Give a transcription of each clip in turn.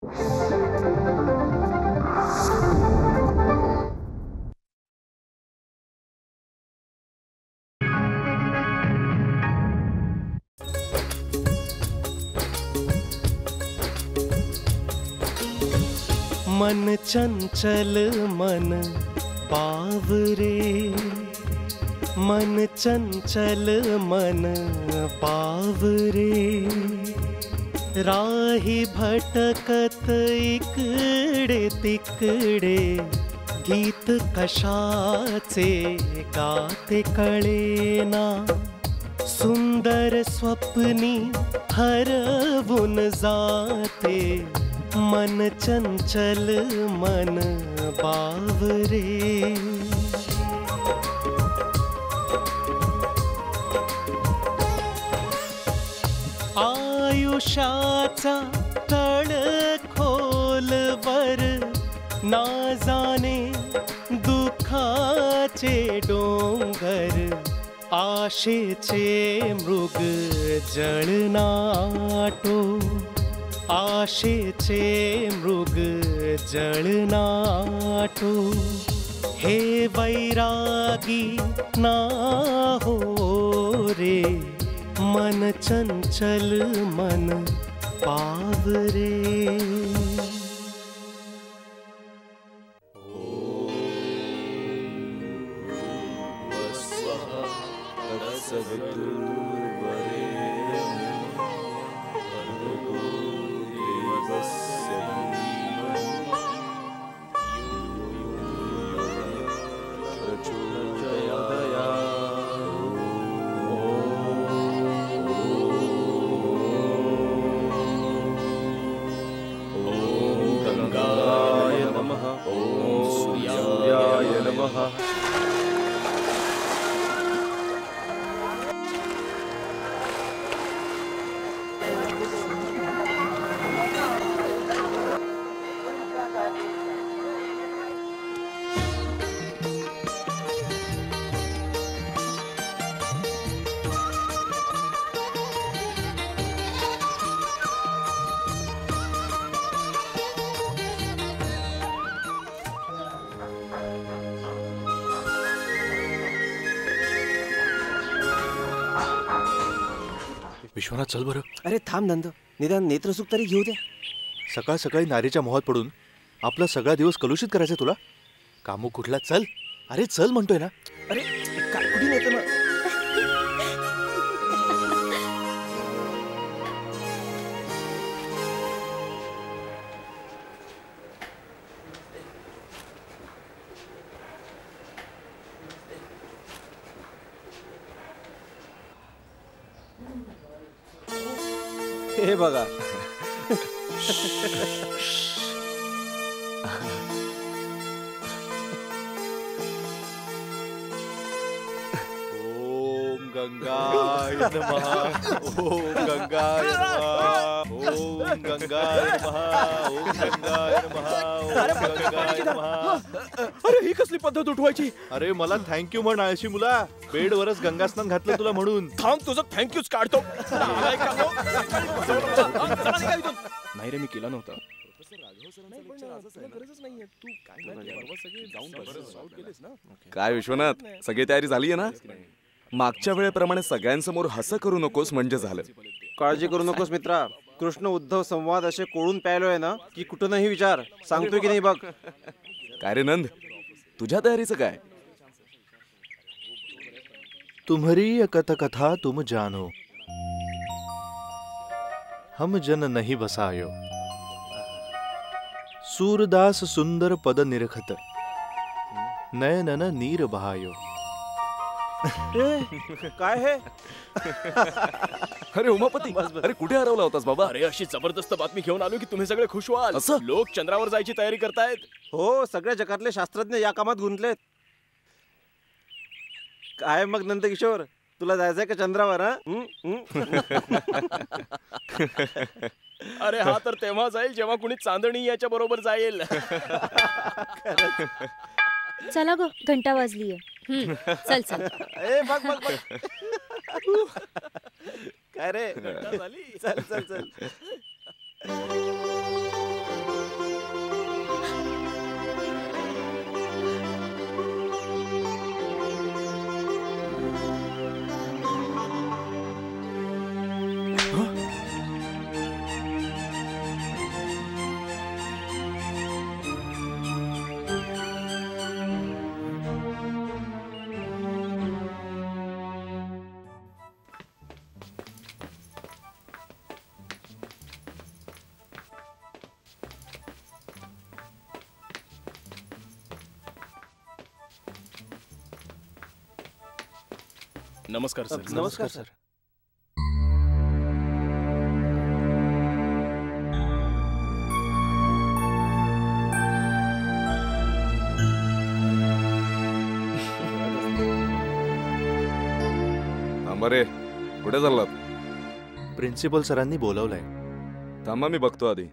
मन चंचल मन बावरे, मन चंचल मन बावरे, राही भटकत इकडे तिकडे, गीत कशाचे गाते कळेना, सुंदर स्वप्नी हरवून जाते, मन चंचल मन बावरे. आयुष्याचा तळ खोलवर ना जाणे दुःखाचे डोंगर, आशेचे मृग जळनाटो, आशेचे मृग जळनाटो, हे वैरागी ना हो रे, मन चंचल मन पावरे. विश्वनाथ चल बरं. अरे थांब नंद, निदान नेत्रसुख तरी घेऊ दे. सकाळ सकाळी नारीच्या मोहात पडून आपला सगळा दिवस कलुषित करायचा तुला? कामू कुठला? चल. अरे चल म्हणतोय ना. अरे कुठे नेतो ना. हे बघा. ओम गंगाय नमः, ओम गंगाय नमः, ओम गंगाय नमः, ओम गंगाय नमः, ओम गंगाय नमः. अरे ही कसली पद्धत उठवायची? अरे मला थँक्यू म्हण आळशी मुला. बेडवरच गंगास्नान घातलं तुला म्हणून. थांब, तुझं थँक्यूच काढतो. नाही रे, मी केला नव्हता. काय विश्वनाथ, सगळी तयारी झाली आहे ना? मागच्या वेळेप्रमाणे सगळ्यांसमोर हसं करू नकोस म्हणजे झालं. काळजी करू नकोस मित्रा. कृष्ण उद्धव संवाद असे कोळून प्यायलोय ना की कुठूनही विचार. सांगतोय की नाही बघ. काय रे नंद, तुझ्या तयारीचं काय? तुम्हारी कथ कथा तुम जानो, हम जन नहीं बसायो, सूरदास सुंदर पद निरखत, नयनन नीर बहायो. काय हे? अरे उमापती, अरे कुठे हरवला होतास बाबा? अरे अशी जबरदस्त बातमी घेऊन आलो की तुम्ही सगळे खुश व्हाल. असं? लोक चंद्रावर जायची तयारी करतायत. हो, सगळ्या जगातले शास्त्रज्ञ या कामात गुंतलेत. काय मग नंदकिशोर, तुला जायचंय का चंद्रावर? अरे हा तर तेव्हा जाईल जेव्हा कुणी चांदणी याच्या बरोबर जाईल. चला ग, घंटा वाजलीये. चल चल. ए बघ बघ बघ. काय रे? चल चल चल. नमस्कार सर. नमस्कार सर. थांबा रे, कुठे चाललात? प्रिन्सिपल सरांनी बोलवलंय. थांबा, मी बघतो आधी.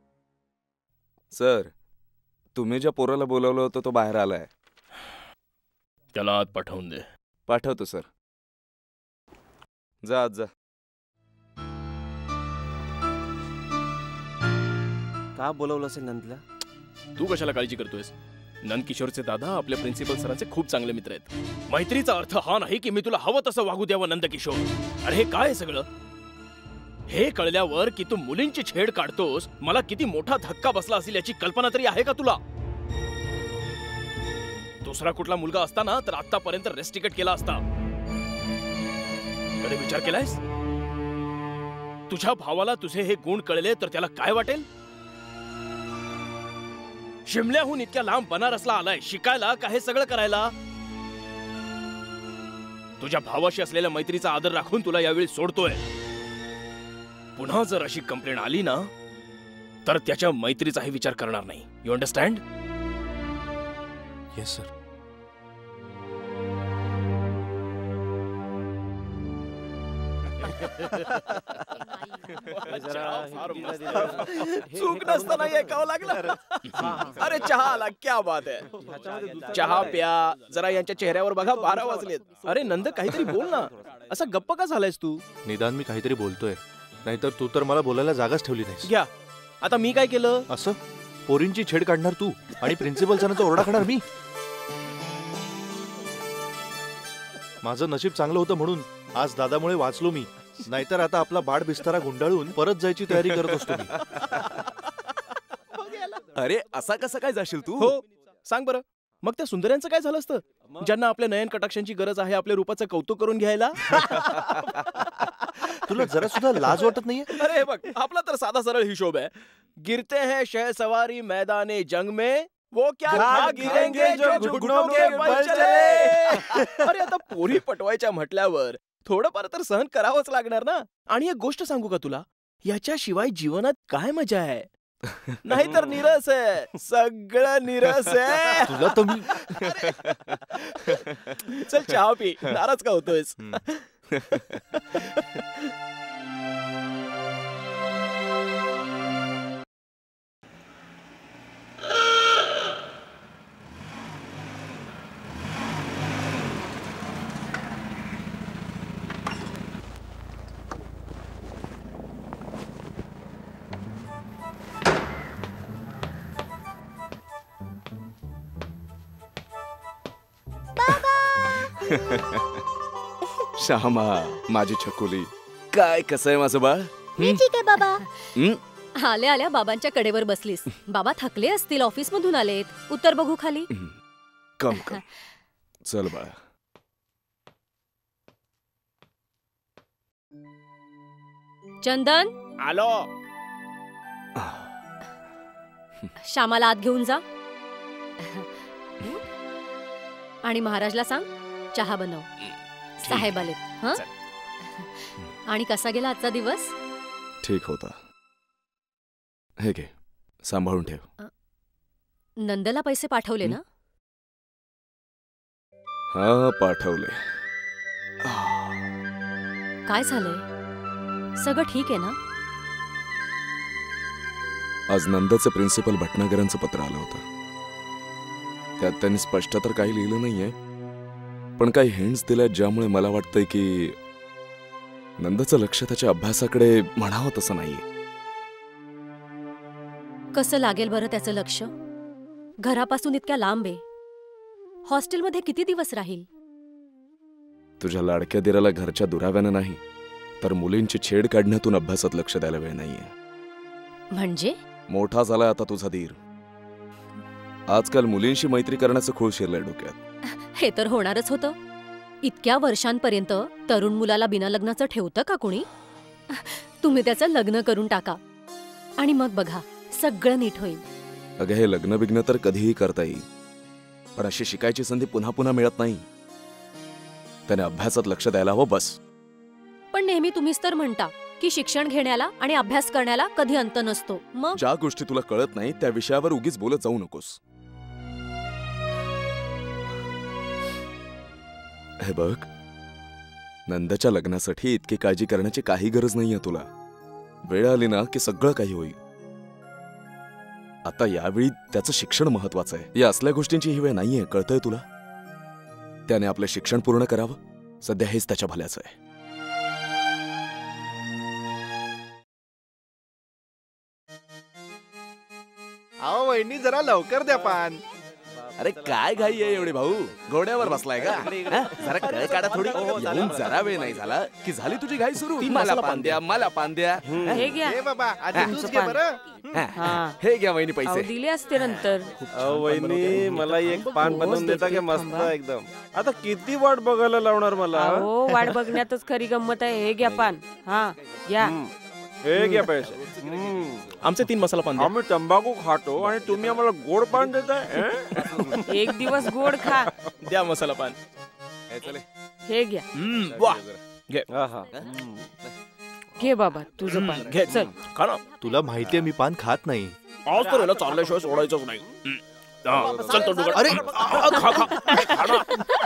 सर, तुम्ही ज्या पोराला बोलवलं होतं तो बाहेर आलाय. त्याला आत पाठवून दे. पाठवतो सर. जा आत जा. का बोलवलं असेल नंदला? तू कशाला काळजी करतोयस? नंदकिशोरचे दादा आपल्या प्रिन्सिपल सरांचे खूप चांगले मित्र आहेत. मैत्रीचा अर्थ हा नाही की मी तुला हवं तसं वागू द्यावं नंदकिशोर. अरे हे काय सगळं? हे कळल्यावर की तू मुलींची छेड काढतोस, मला किती मोठा धक्का बसला असेल याची कल्पना तरी आहे का तुला? दुसरा कुठला मुलगा असता ना तर आतापर्यंत रेस्ट्रिकेट केला असता. कधी विचार केलायस? तुझ्या भावाला तुझे हे गुण कळले तर त्याला काय वाटेल? शिमल्याहून इतक्या लांब बनारसला आलाय शिकायला का हे सगळं करायला? तुझ्या भावाशी असलेल्या मैत्रीचा आदर राखून तुला यावेळी सोडतोय. पुन्हा जर अशी कंप्लेंट आली ना तर त्याच्या मैत्रीचाही विचार करणार नाही. You understand? Yes sir. चूक नसताना ऐकावं लागलं. अरे चहा आला, क्या बात आहे. चहा प्या जरा. यांच्या चेहऱ्यावर बघा 12 वाजलेत. अरे नंद, काहीतरी बोल ना. असा गप्प का झालायस तू? निदान मी काहीतरी बोलतोय, नाहीतर तू तर मला बोलायला जागाच ठेवली नाहीस. घ्या. आता मी काय केलं? असं पोरींची छेड काढणार तू आणि प्रिन्सिपल सरांचा ओरडा खाणार मी. माझं नशीब चांगलं होतं म्हणून आज दादामुळे वाचलो मी, नाहीतर आता आपला बाड बिस्तारा गुंडाळून परत जायची तयारी करत असतो मी. अरे असा कसा काय जाशील तू? हो सांग बरं. मग त्या सुंदर्यांचं काय झालं असतं, ज्यांना आपल्या नयन कटाक्षांची गरज आहे आपल्या रूपाचं कौतुक करून घ्यायला? तुला जरा सुद्धा लाज वाटत नाहीये? अरे हे बघ, आपला तर साधा सरळ हिशोब आहे. गिरते हैं शहसवारी मैदाने जंग में, वो क्या घा गिरेंगे जो घुटनों के बल चले. अरे आता पोरी पटवायच्या म्हटल्यावर थोडंफार तर सहन करावंच लागणार ना. आणि एक गोष्ट सांगू का तुला, याच्याशिवाय जीवनात काय मजा आहे? नाहीतर निरस आहे, सगळं निरस आहे. तुला तर मी चल चहा पी. नाराज का होतोयस? श्यामा, माझी छकुली, काय कसं आहे माझं बाळ? मी ठीक आहे बाबा. हं? आल्या आल्या बाबांच्या कडेवर बसलीस. बाबा थकले असतील, ऑफिस मधून आलेत. उत्तर बघू खाली. कम कम. चल बाळा. चंदन, आलो. श्यामाला आत घेऊन जा आणि महाराजला सांग चहा बनव. साहेब आलेत. हं? आणि कसा गेला आजचा दिवस? ठीक होता. हे घे, सांभाळून ठेव. नंदला पैसे पाठवले ना? हा, पाठवले. काय झालंय? सगळं ठीक आहे ना? आज नंदचं प्रिन्सिपल भटनागरांचं पत्र आलं होतं. त्यात त्यांनी स्पष्ट तर काही लिहिलं नाहीये, पण काही हिंट्स दिल्यात ज्यामुळे मला वाटतंय की नंदचं लक्ष त्याच्या अभ्यासाकडे म्हणावं तसं नाहीये. कसं लागेल बरं त्याचं लक्ष? घरापासून इतक्या लांब आहे. हॉस्टेलमध्ये किती दिवस राहील? तुझ्या लाडक्या दिराला घरच्या दुराव्यानं नाही तर मुलींची छेड काढण्यातून अभ्यासात लक्ष द्यायला वेळ नाहीये. म्हणजे? मोठा झालाय आता तुझा धीर. आजकाल मुलींशी मैत्री करण्याचं खूळ शिरलंय डोक्यात. हे तर होणारच होतं. इतक्या वर्षांपर्यंत तरुण मुलाला बिना लग्नाचं ठेवतं का कोणी? तुम्ही त्याचं लग्न करून टाका आणि मग बघा सगळं नीट होईल. अगं, हे लग्न बिग्न तर कधीही करता येईल, पण अशी शिकायची संधी पुन्हा पुन्हा मिळत नाही. त्याने अभ्यासात लक्ष द्यायला हवं बस. पण नेहमी तुम्हीच तर म्हणता की शिक्षण घेण्याला आणि अभ्यास करण्याला कधी अंत नसतो. मग ज्या गोष्टी तुला कळत नाही त्या विषयावर उगीच बोलत जाऊ नकोस. हे बघ, नंदच्या लग्नासाठी इतकी काळजी करण्याची काही गरज नाहीये तुला. वेळ आली ना की सगळं काही होईल. आता यावेळी त्याचं शिक्षण महत्वाचं आहे. या असल्या गोष्टींची ही वेळ नाहीये, कळतंय तुला? त्याने आपलं शिक्षण पूर्ण करावं. सध्या हेच त्याच्या भल्याचं आहे. अहो वहिनी जरा लवकर द्या पान. अरे काय घाई आहे एवढे भाऊ? घोड्यावर बसलाय का? हा? जरा कळ काढा थोडी. येऊन जरा वेळ नाही झाला की झाली तुझी घाई सुरू. मला पान द्या, मला पान द्या. हे घ्या. हे बाबा आधी तूच घे बरं. हा. हे घ्या वहिनी अहो, पैसे. दिले असते नंतर. वहिनी मला एक पान बनवून देता की मस्त एकदम. आता किती वाट बघायला लावणार मला? हो वाट बघण्यातच खरी गंमत आहे. हे घ्या पान. हा घ्या. हे घ्या पैसे. आमचे 3 मसाला पान द्या. आम्ही तंबाखू खातो आणि तुम्ही आम्हाला गोड पान देताय? एक दिवस गोड खा. द्या मसाला पान. हे घ्या. वा घे. आहा. घे बाबा तुझं पान. घे चल. खा ना. तुला माहितीये मी पान खात नाही. आज तर याला चालल्याशिवाय सोडायचंच नाही. चल तो डुगर. अरे खा खा खा ना.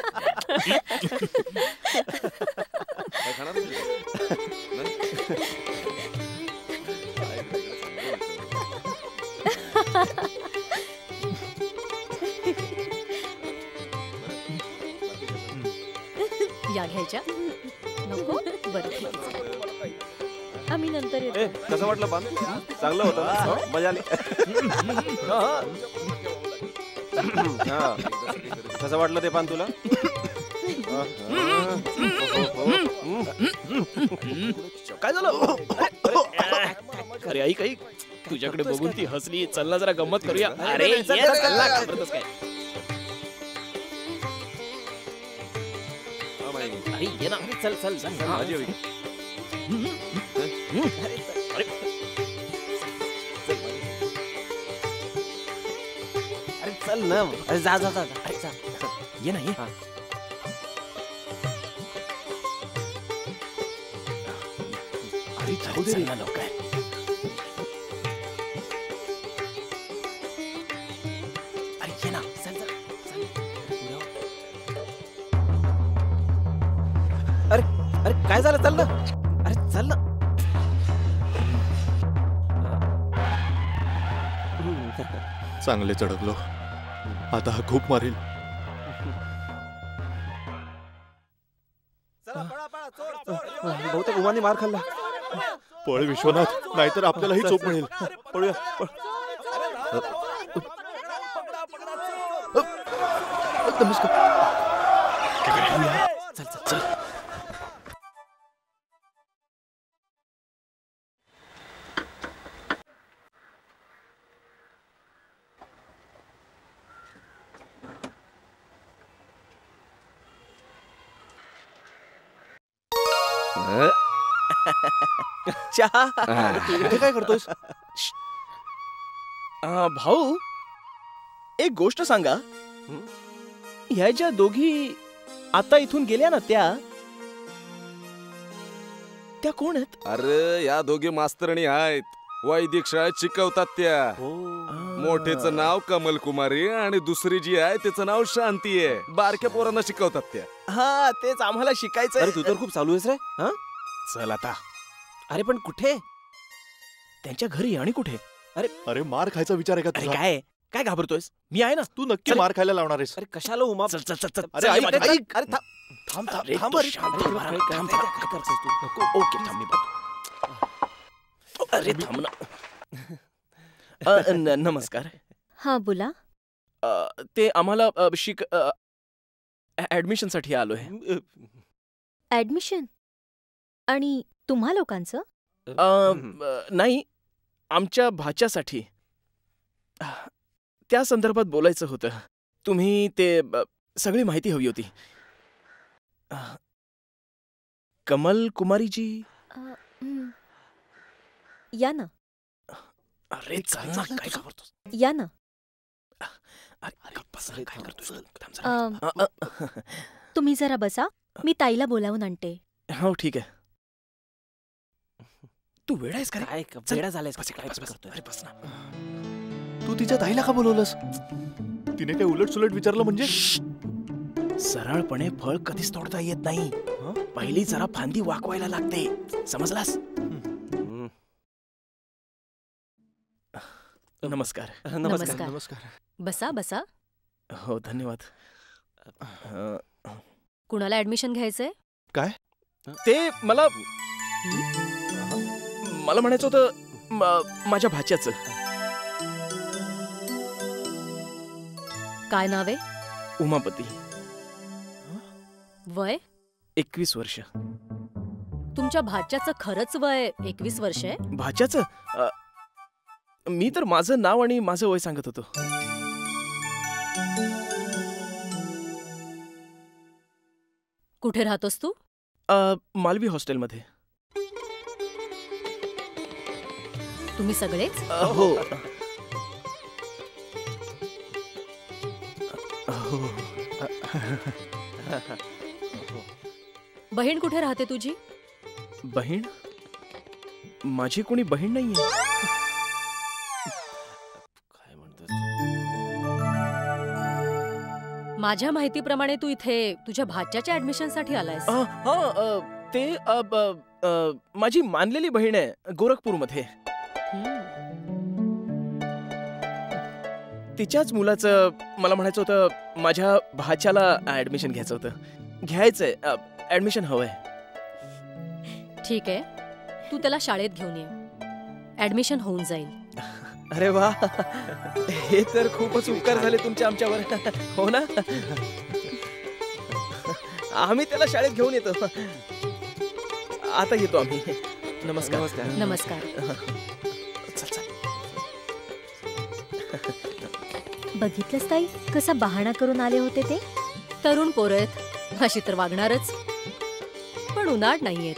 या घ्यायच्या नको. बरं ठीक आहे. आम्ही नंतर ए, येतो. कसं वाटलं पान? चांगलं होतं ना? मजा आली. हा. कसं वाटलं ते पान तुला? काय झालं? अरे ऐक ऐक, तुझ्याकडे बघून ती हसली. चल ना जरा गंमत करूया. अरे ये ना, चल ना. घाबरतोस काय? अरे ये ना. चल चल चल. माझी होईल. अरे अरे चल ना. अरे जा जा जा. अरे चल चल. ये ना ये. अरे जाऊ दे ना लवकर. अरे ये ना. चल चल चल. अरे अरे काय झालं? चल ना. अरे चल ना. चांगले चढकलो. आता हा खूप मारेल. बहुतेक उमाने मार खाल्ला. पळ विश्वनाथ, नाहीतर आपल्यालाही चोप मिळेल. पळूया. नमस्कार. चल चल चल. चहा. तू इथे काय करतोयस? भाऊ एक गोष्ट सांगा. ह्या ज्या दोघी आता इथून गेल्या ना त्या कोण आहेत? अरे या दोघे मास्तरणी आहेत. वैदिक शाळेत शिकवतात त्या. मोठेचं नाव कमल कुमारी आणि दुसरी जी आहे तिचं नाव शांती आहे. बारक्या पोरांना शिकवतात त्या. हा तेच आम्हाला शिकायचं. अरे तू तर खूप चालू आहेस रे. हा? चल आता. अरे पण कुठे? त्यांच्या घरी. आणि कुठे? अरे मार खायचा विचार आहे का अरे तुझा? काय काय घाबरतोयस? मी आहे ना. तू नक्की चल. मार खायला लावणार आहेस? अरे कशाला उमा? चल चल चल चल. अरे चल, ऐक, माझ्या- ऐक. अरे थांब. थांब अरे, थांब तू अरे. शांत हो, बाळा. थांब, थांब. काय करतोस तू? नको. ओके थांब मी बघतो. अरे थांब ना. नमस्कार. हा बोला. ते आम्हाला ऍडमिशन साठी आलोय. ऍडमिशन? आणि तुम्हा लोकांचं? नाही, आमच्या भाच्यासाठी. त्या संदर्भात बोलायचं होतं. तुम्ही ते सगळी माहिती हवी होती. कमल कुमारीजी. या ना. अरे चल ना. काय घाबरतोस? या ना. अरे गप्प बस. काय करतोस? थांब जरा. तुम्ही जरा बसा. मी ताईला बोलावून आणते. हो ठीक आहे. तू वेळ आहेस का रे? काय चल. वेडा झालायस बस, काय बस, बस. करतोय? अरे बस ना. तू तिच्या ताईला का बोलवलंस? तिने काय उलट सुलट विचारलं म्हणजे? सरळपणे फळ कधीच तोडता येत नाही. पहिली जरा फांदी वाकवायला लागते, समजलास? नमस्कार. नमस्कार. नमस्कार. बसा बसा. हो धन्यवाद. कुणाला ऍडमिशन घ्यायचंय? ते मला म्हणायचं होतं माझ्या भाच्याचं. काय नाव आहे? उमापती. वय? 21 वर्ष. तुमच्या भाच्याचं खरंच वय 21 वर्ष आहे? भाच्याचं? मी तर माझं नाव आणि माझं वय सांगत होतो. कुठे राहतोस तू? मालवी हॉस्टेलमध्ये. तुम्ही सगळेच? हो. बहीण कुठे राहते तुझी? बहीण? माझी कोणी बहीण नाहीये. काय म्हणतोस? माझ्या माहितीप्रमाणे तू इथे तुझ्या भाच्याच्या ऍडमिशनसाठी आलायस. ते माझी मानलेली बहीण आहे गोरखपूरमध्ये. तिच्याच मुलाचं मला म्हणायचं होतं माझ्या भाच्याला ऍडमिशन घ्यायचं होतं. घ्यायचंय, ऍडमिशन हवंय. ठीक आहे, तू त्याला शाळेत घेऊन ये, ऍडमिशन होऊन जाईल. अरे वा, हे तर खूपच उपकार झाले तुमचे आमच्यावर. हो ना? आम्ही त्याला शाळेत घेऊन येतो. आता येतो आम्ही. नमस्कार. नमस्कार. चल चल. बघितलंस ताई कसा बहाणा करून आले होते ते? तरुण पोरं आहेत, अशी तर वागणारच, पण उनाड नाहीयेत.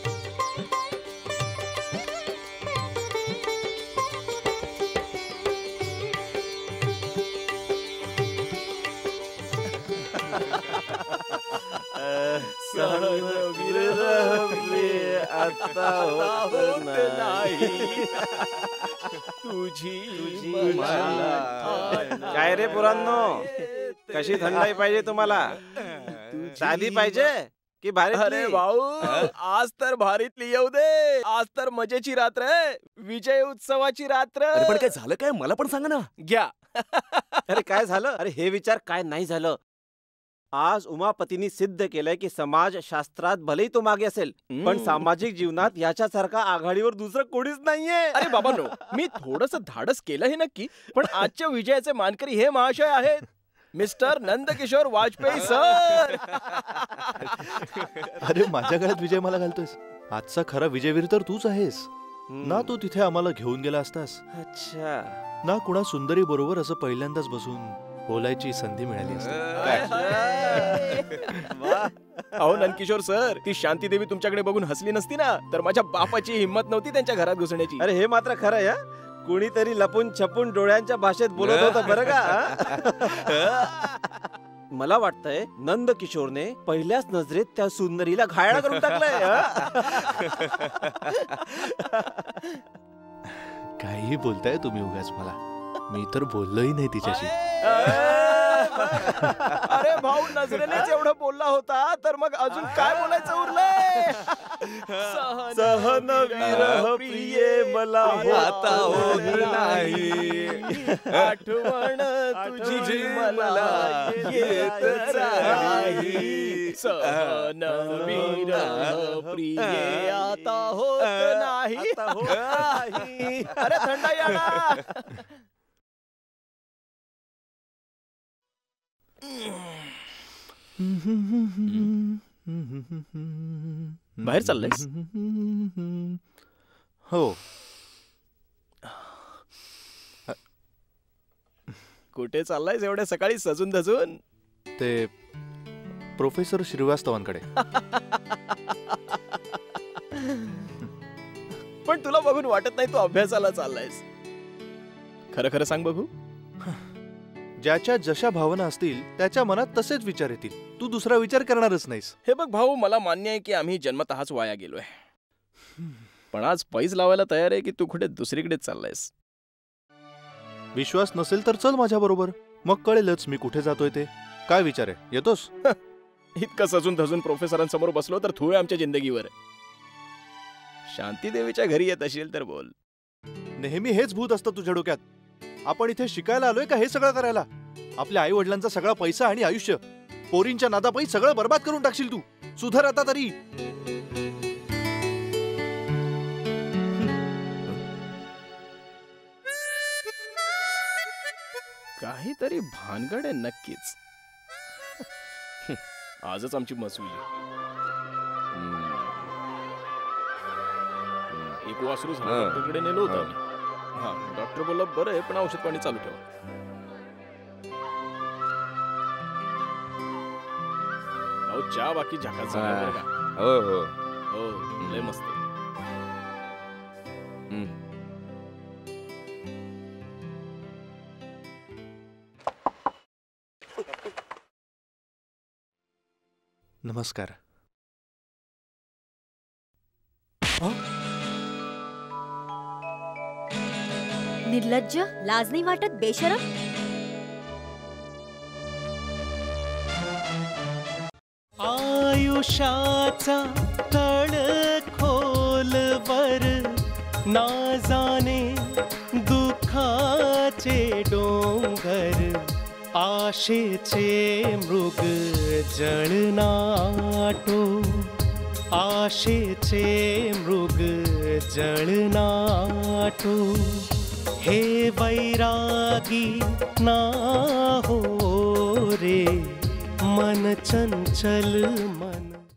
आता होत नाही तुझी काय रे पुरांनो, कशी थंडाई पाहिजे तुम्हाला? साधी पाहिजे की भारी? अरे भाऊ, आज तर भारीतली येऊ दे. आज तर मजेची रात्र आहे, विजय उत्सवाची रात्र. अरे पण काय झालं काय, मला पण सांगा ना. घ्या. अरे काय झालं? अरे हे विचार काय नाही झालं. आज उमापतींनी सिद्ध केलंय की समाजशास्त्रात भलेही तो मागे असेल, पण सामाजिक जीवनात याच्यासारखा आघाडीवर दुसरं कोणीच नाहीये. अरे बाबांनो, मी थोडंसं धाडस केलं हे नक्की, पण आजच्या विजयाचे मानकरी हे महाशय आहेत, मिस्टर नंदकिशोर वाजपेयी सर. अरे माझ्या गळ्यात विजय मला घालतोयस. आजचा खरा विजयवीर तर तूच आहेस ना. तू तिथे आम्हाला घेऊन गेला असतास अच्छा ना, कुणा सुंदरी बरोबर असं पहिल्यांदाच बसून बोलायची संधी मिळाली असती. अहो नंदकिशोर सर, ती शांती देवी तुमच्याकडे बघून हसली नसती ना, तर माझ्या बापाची हिंमत नव्हती त्यांच्या घरात घुसण्याची. अरे हे मात्र खरं आहे. कुणीतरी लपून छपून डोळ्यांच्या भाषेत बोलत होतं बरं का. मला वाटतंय नंदकिशोरने पहिल्याच नजरेत त्या सुंदरीला घायाळ करून टाकलंय. काही बोलताय तुम्ही उगाच मला. मी तर बोललोही नाही तिच्याशी. अरे भाऊ, नजरेनेच एवढं बोलला होता, तर मग अजून काय बोलायचं उरलंय? सहन विरह प्रिये मला आता होत नाही, आठवण तुझी मला येतच राही. सहन विरह प्रिये आता होत नाही. अरे थंडा या ना. बाहेर चाललंयस? हो. कुठे चाललायस एवढ्या सकाळी सजून धजून? ते प्रोफेसर श्रीवास्तवांकडे. पण तुला बघून वाटत नाही तू अभ्यासाला चाललायस. खरं खरं सांग बघू. ज्याच्या जशा भावना असतील त्याच्या मनात तसेच विचार येतील. तू दुसरा विचार करणारच नाहीस. हे बघ भाऊ, मला मान्य आहे की आम्ही जन्मतःच वाया गेलोय, पण आज पैज लावायला तयार आहे की तू कुठे दुसरीकडे चाललायस. विश्वास नसेल तर चल माझ्या बरोबर, मग कळेलच मी कुठे जातोय ते. काय विचार आहे, येतोस? इतकं सजून धजून प्रोफेसरांसमोर बसलो तर थोडे आमच्या जिंदगीवर. शांती देवीच्या घरी येत असेल तर बोल. नेहमी हेच भूत असतं तुझ्या डोक्यात. आपण इथे शिकायला आलोय का हे सगळं करायला? आपल्या आई वडिलांचा सगळा पैसा आणि आयुष्य पोरींच्या नादापायी सगळं बर्बाद करून टाकशील तू. सुधार आता तरी. काहीतरी भानगड आहे नक्कीच. आजच आमची मसुली. एक वासरू डॉक्टरकडे नेलो होतं आम्ही. हा, डॉक्टर बोलला बरं आहे पण औषध पाणी चालू ठेवा. अहो चहा बाकी झाकाच झाला बरं का? हो हो हो, लय मस्त. नमस्कार. निर्लज्ज, लाज नाही वाटत? बेशरम. आयुष्याचा तळ खोलवर ना जाणे दुःखाचे डोंगर, आशेचे मृग जळनाटो, आशेचे मृग जळनाटो. हे वैरागी ना हो रे, मन चंचल मन.